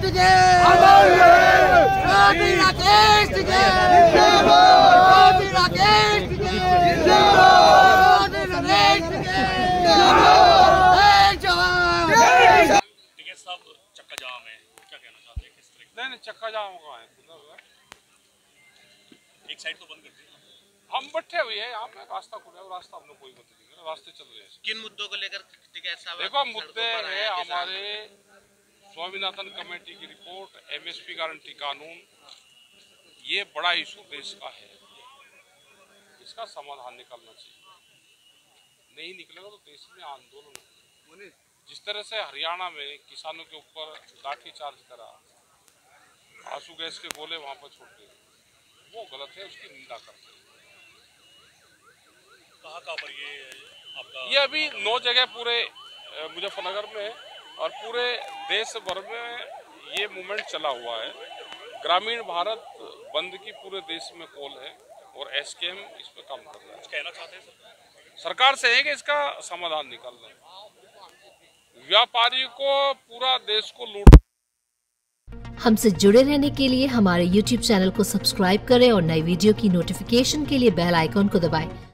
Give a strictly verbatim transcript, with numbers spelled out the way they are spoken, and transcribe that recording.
चक्का जाम है, क्या कहना चाहते हैं? किस तरह? नहीं नहीं चक्का जाम का है, एक साइड तो बंद कर दी। हम बैठे हुए हैं यहाँ पे, रास्ता खुला है, रास्ता हम लोग कोई मत नहीं, रास्ते चल रहे हैं। किन मुद्दों को लेकर देखो मुद्दे है हमारे स्वामीनाथन कमेटी की रिपोर्ट, एमएसपी गारंटी कानून, ये बड़ा इशू देश का है, इसका समाधान निकालना चाहिए। नहीं निकलेगा तो देश में आंदोलन। जिस तरह से हरियाणा में किसानों के ऊपर लाठी चार्ज करा, आंसू गैस के गोले वहां पर छोड़े, वो गलत है, उसकी निंदा करते हैं। कहाँ कहाँ पर ये आपका? ये अभी नौ जगह पूरे मुजफ्फरनगर में और पूरे देश भर में ये मूवमेंट चला हुआ है। ग्रामीण भारत बंद की पूरे देश में कॉल है और एसकेएम इस पर काम कर रहा है। कहना चाहते हैं सर? सरकार से है कि इसका समाधान निकालना है। व्यापारी को पूरा देश को लूट। हमसे जुड़े रहने के लिए हमारे यूट्यूब चैनल को सब्सक्राइब करें और नई वीडियो की नोटिफिकेशन के लिए बेल आइकॉन को दबाएं।